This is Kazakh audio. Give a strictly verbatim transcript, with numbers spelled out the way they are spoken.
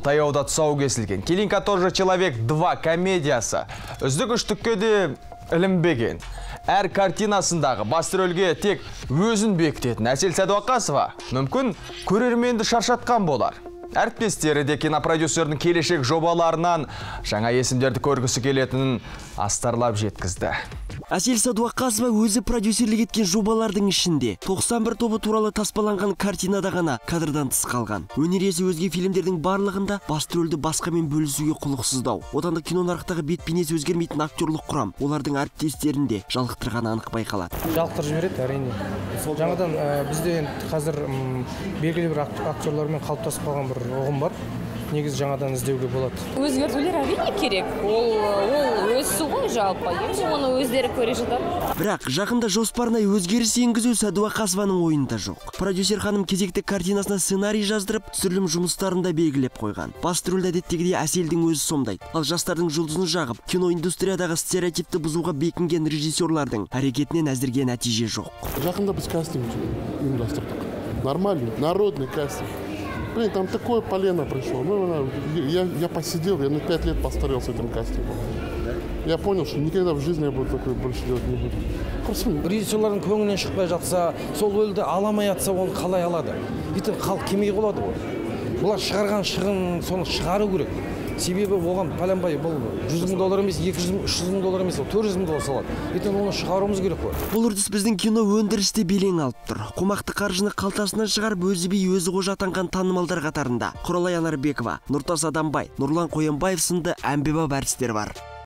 таяуда тұсауы кесілген «Келинка тоже человек два» комедиясы үздік үштікке де ілінбеген. Әр картинасындағы басты рөлге тек өзін бекітетін Әсел Сәдуақасова мүмкін көрерменді шаршатқан болар. Әріптестері де кинопродюсердің келешек жобаларынан жаңа есімдерді көргісі келетінін астарлап жеткізді. Әсел Сәдуақасова өзі продюсерлік еткен жобалардың ішінде тоқсан бір тобы туралы таспаланған картинада ғана кадрдан тыс қалған. Өнер иесі өзге фильмдердің барлығында басты рөлді басқамен бөлісуге құлықсыздау. Отандық кино нарықтағы бет-бейнесі өзгермейтін актерлік құрам олардың әріптестерінде жалықтырғаны анық байқалады. Жалықтырып жібереді, әрине. Жаңадан бізде қазір белгілі бір актерлармен қалыптасып қалған бір ұғым бар. Негізі жаңадан іздеуге болады. Өзгертулер әрине керек. Ол ол өсу ғой жалпы. Енді оны өздері көре жатады. Бірақ жақында жоспарына өзгеріс енгізу Сәдуақасованың ойында жоқ. Продюсер ханым кезекті картинасына сценарий жаздырып, түсірілім жұмыстарында белгілеп қойған. Басты рөлді әдеттегідей Әселдің өзі сомдайды. Ал жастардың жұлдызын жағып, киноиндустриядағы стереотипті бұзуға бекінген режиссерлардың әрекетінен әзірге нәтиже жоқ. Жақында біз кастинг ұйымдастырдық. Нормальный, народный кастинг. Блин, там такое полено пришло. Ну, я, я посидел, я на пять лет постарел с этим кастингом. Я понял, что никогда в жизни я буду такое больше делать не буду. Просто... Режиссерлардың көңілінен шықпай жатса, сол өлді аламай атса, оны қалай алады? Ертең халық кемей қалады ғой. Бұлар шығарған шығын, соны шығару керек. Себебі оған пәленбай бұл жүз мың доллар емес, екі жүз мың, үш жүз мың доллар емес, төрт жүз мың доллар салады. Ертең оны шығаруымыз керек қой. Бұл үрдіс біздің кино өндірісте белең алып тұр. Қомақты қаржыны қалтасынан шығарып өзі би өзі қожа атанған танымалдар қатарында Құралай Анарбекова, Нұртас Адамбай, Нұрлан Қоянбаев сынды әмбебап әртістер бар.